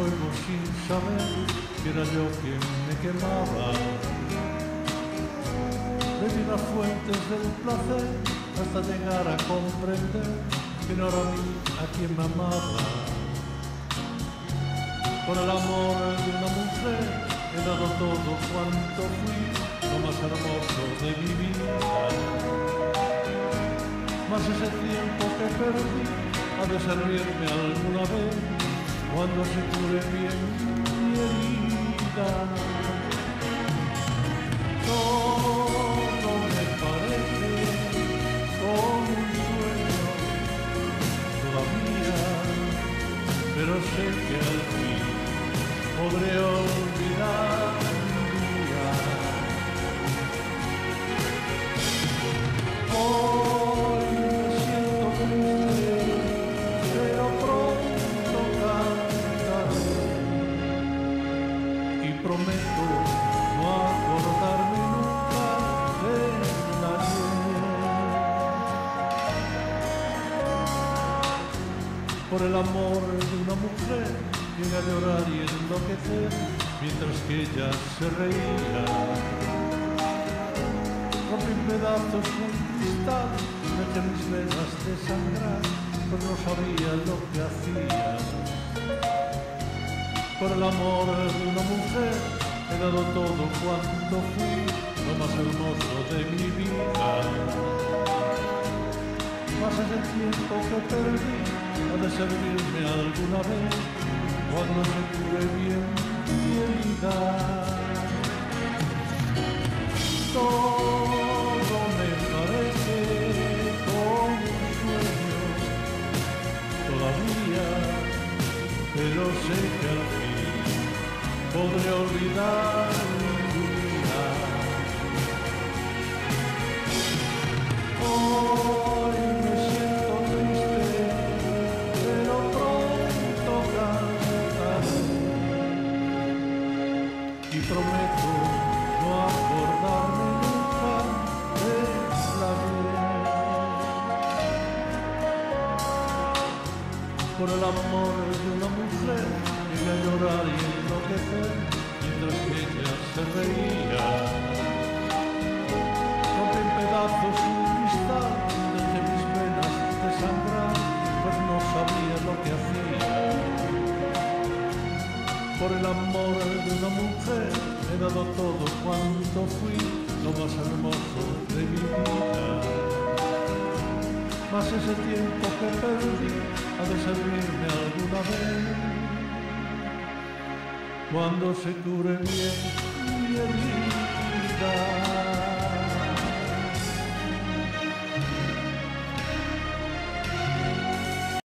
fuego sin saber que era yo quien me quemaba. Bebí las fuentes del placer hasta llegar a comprender que no era a mí a quien me amaba. Por el amor de una mujer he dado todo cuanto fui, lo más hermoso de mi vida. Mas ese tiempo que perdí ha de servirme alguna vez cuando se cure bien mi herida. Todo me parece como un sueño todavía, pero sé que al fin podré olvidar un día. Hoy me siento triste, pero pronto cantaré y prometo no acordarme nunca del ayer. Por el amor de una mujer llegué a llorar y enloquecer mientras que ella se reía. Rompí en pedazos un cristal, dejé mis venas desangrar, pues no sabía lo que hacía. Por el amor de una mujer he dado todo cuanto fui, lo más hermoso de mi vida. Mas ese tiempo que perdí ha de servirme alguna vez cuando se cure bien mi herida. Todo me parece como un sueño todavía, pero sé que al fin podré olvidar un día. Hoy me siento triste, pero pronto cantaré y prometo no acordarme nunca del ayer. Por el amor de una mujer llegué a llorar y enloquecer mientras que ella se reía. Rompí en pedazos un cristal, dejé mis venas desangrar, pues no sabía lo que hacía. Por el amor de una mujer he dado todo cuanto fui, lo más hermoso de mi vida. Mas ese tiempo que perdí ha de servirme alguna vez cuando se cure bien mi herida.